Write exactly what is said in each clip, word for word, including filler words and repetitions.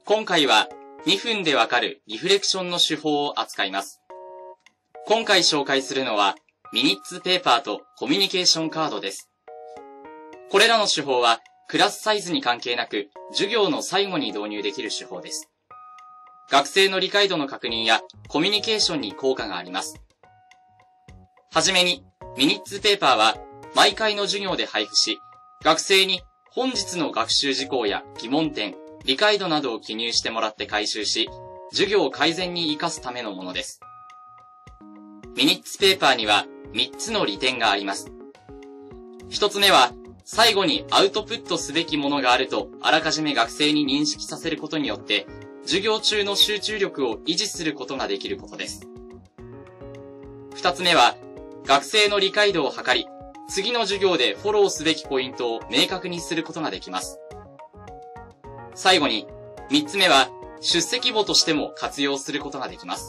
今回はにふんでわかるリフレクションの手法を扱います。今回紹介するのはミニッツペーパーとコミュニケーションカードです。これらの手法はクラスサイズに関係なく授業の最後に導入できる手法です。学生の理解度の確認やコミュニケーションに効果があります。はじめにミニッツペーパーは毎回の授業で配布し、学生に本日の学習事項や疑問点、理解度などを記入してもらって回収し、授業を改善に生かすためのものです。ミニッツペーパーにはみっつの利点があります。ひとつめは、最後にアウトプットすべきものがあるとあらかじめ学生に認識させることによって、授業中の集中力を維持することができることです。ふたつめは、学生の理解度を測り、次の授業でフォローすべきポイントを明確にすることができます。最後に、みっつめは、出席簿としても活用することができます。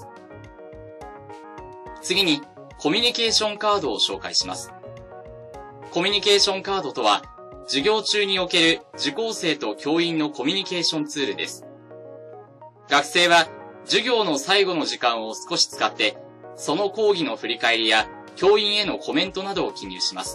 次に、コミュニケーションカードを紹介します。コミュニケーションカードとは、授業中における受講生と教員のコミュニケーションツールです。学生は、授業の最後の時間を少し使って、その講義の振り返りや、教員へのコメントなどを記入します。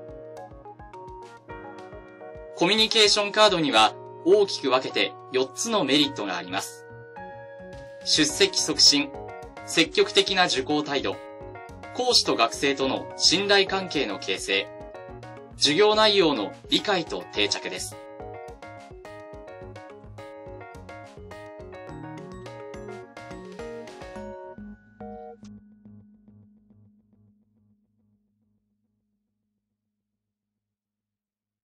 コミュニケーションカードには大きく分けてよっつのメリットがあります。出席促進、積極的な受講態度、講師と学生との信頼関係の形成、授業内容の理解と定着です。